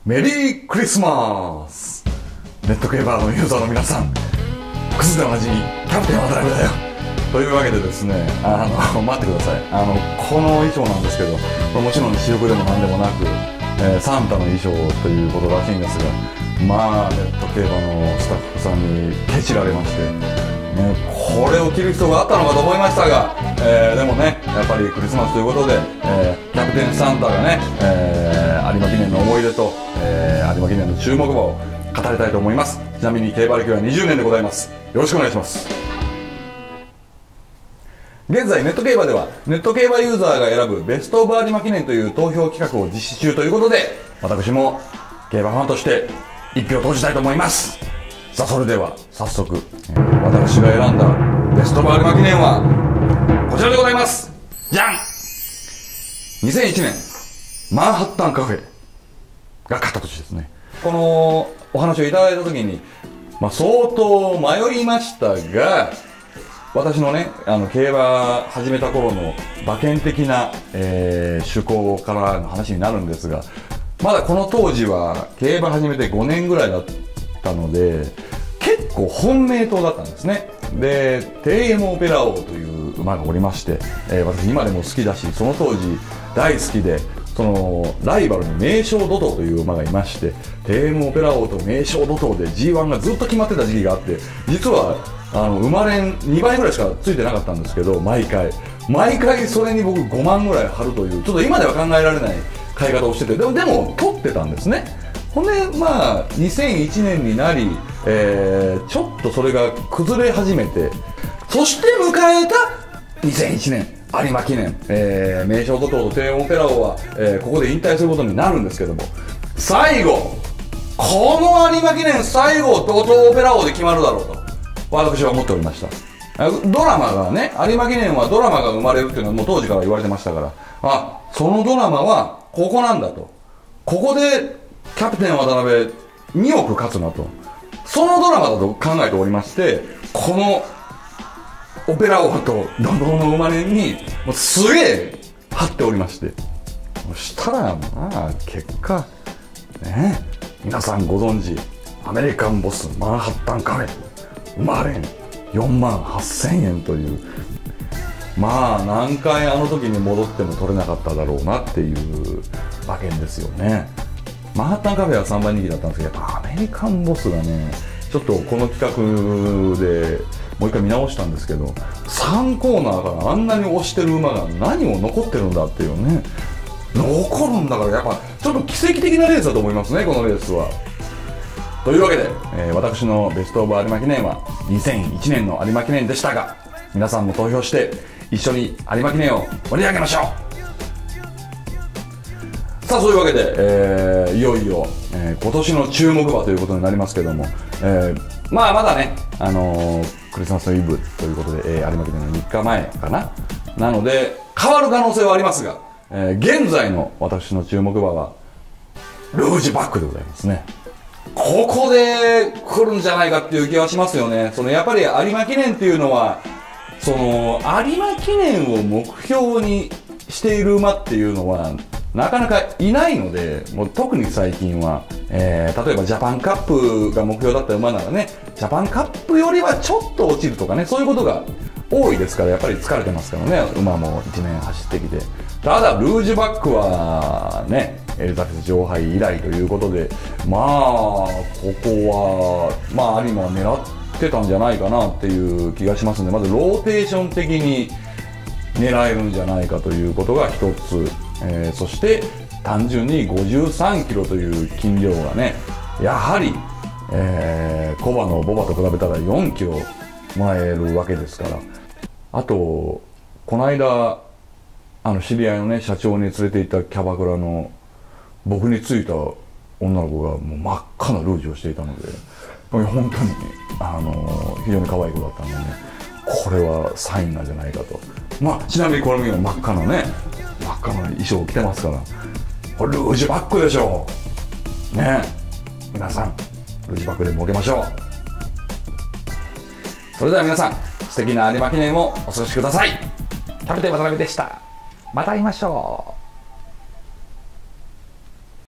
メリークリスマス。ネット競馬のユーザーの皆さん、クズでおなじみキャプテン渡辺だよというわけでですね、待ってください。この衣装なんですけど、これもちろん私服でも何でもなく、サンタの衣装ということらしいんですが、まあネット競馬のスタッフさんにケチられまして、これを着る必要があったのかと思いましたが、でもね、やっぱりクリスマスということで、キャプテンサンタがね、有馬記念の思い出と、有馬記念の注目馬を語りたいと思います。ちなみに競馬歴は20年でございます。よろしくお願いします。現在ネット競馬ではネット競馬ユーザーが選ぶベストオブ有馬記念という投票企画を実施中ということで、私も競馬ファンとして一票投じたいと思います。さあそれでは早速、私が選んだベストオブ有馬記念はこちらでございます。じゃん !2001 年マンハッタンカフェが勝った年ですね。このお話をいただいた時に、相当迷いましたが、私のね、競馬始めた頃の馬券的な、趣向からの話になるんですが、まだこの当時は競馬始めて5年ぐらいだったので、結構本命党だったんですね。で、テイエムオペラ王という馬がおりまして、私今でも好きだし、その当時大好きで、そのライバルに名将怒涛という馬がいまして、テイエムオペラ王と名将怒涛で G1 がずっと決まってた時期があって、実は馬連2倍ぐらいしかついてなかったんですけど、毎回それに僕5万ぐらい張るという、ちょっと今では考えられない買い方をしてて、でも取ってたんですね。ほんで2001年になり、ちょっとそれが崩れ始めて、そして迎えた2001年有馬記念、名将怒涛とテイエムオペラ王は、ここで引退することになるんですけども、最後この有馬記念最後怒涛オペラ王で決まるだろうと私は思っておりました。ドラマがね、有馬記念はドラマが生まれるっていうのはもう当時から言われてましたから、そのドラマはここなんだと、ここでキャプテン渡辺2億勝つなと、そのドラマだと考えておりまして、このオペラ王と怒涛の馬連にもうすげえ張っておりまして、そしたら結果ね、皆さんご存知アメリカンボスマンハッタンカフェ馬連4万8000円という、何回あの時に戻っても取れなかっただろうなっていう馬券ですよね。マンハッタンカフェは3番人気だったんですけど、やっぱアメリカンボスがね、ちょっとこの企画でもう一回見直したんですけど、3コーナーからあんなに押してる馬が何を残ってるんだっていうね、残るんだからやっぱちょっと奇跡的なレースだと思いますね、このレースは。というわけで、私のベストオブ有馬記念は2001年の有馬記念でしたが、皆さんも投票して一緒に有馬記念を盛り上げましょう。さあそういうわけで、いよいよ、今年の注目馬ということになりますけども、まだね、クリスマスイブということで、有馬記念の3日前かな、なので変わる可能性はありますが、現在の私の注目馬はルージュバックでございますね。ここで来るんじゃないかっていう気はしますよね。やっぱり有馬記念っていうのは、有馬記念を目標にしている馬っていうのはなかなかいないので、もう特に最近は、例えばジャパンカップが目標だった馬ならね、ジャパンカップよりはちょっと落ちるとかね、そういうことが多いですから、やっぱり疲れてますからね、馬も1年走ってきて。ただルージュバックはね、エリザベス女王杯以来ということで、ここは有馬は狙ってたんじゃないかなっていう気がしますので、まずローテーション的に狙えるんじゃないかということが一つ、そして単純に53キロという斤量がね、やはり、コバのボバと比べたら4キロもらえるわけですから。あとこの間知り合いのね社長に連れて行ったキャバクラの僕についた女の子がもう真っ赤なルージュをしていたので、本当に非常に可愛い子だったのでね、これはサインなんじゃないかと。ちなみにこれも真っ赤なね、真っ赤な衣装を着てますから、これルージュバックでしょうね。皆さんルージュバックで儲けましょう。それでは皆さん素敵な有馬記念をお過ごしください。キャプテン渡辺でした。また会いましょう。